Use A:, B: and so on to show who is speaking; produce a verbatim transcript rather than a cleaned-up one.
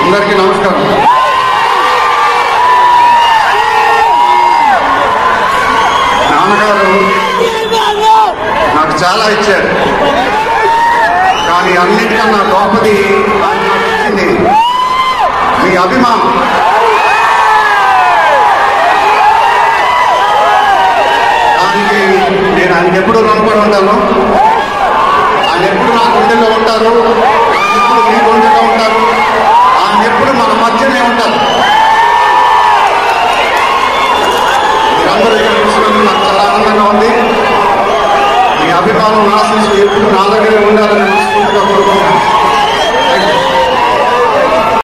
A: అందరికీ నమస్కారం. నాన్నగారు నాకు చాలా ఇచ్చారు, కానీ అన్నిటికన్నా గొప్పది నాకు ఇచ్చింది మీ అభిమానం. దానికి నేను ఆయనకి ఎప్పుడు రుణపడి ఉంటాను. ఆయన ఎప్పుడు నా గుండెల్లో ఉంటారు, ఆయన ఎప్పుడు మీ గుండెల్లో ఉంటారు, ఆయన ఎప్పుడు మన మధ్యనే ఉంటారు. మీరందరూ ఇక్కడ చూసినందుకు నాకు చాలా ఆనందంగా ఉంది. మీ అభిమానం ఆశిస్తూ ఎప్పుడు నా దగ్గరే ఉండాలని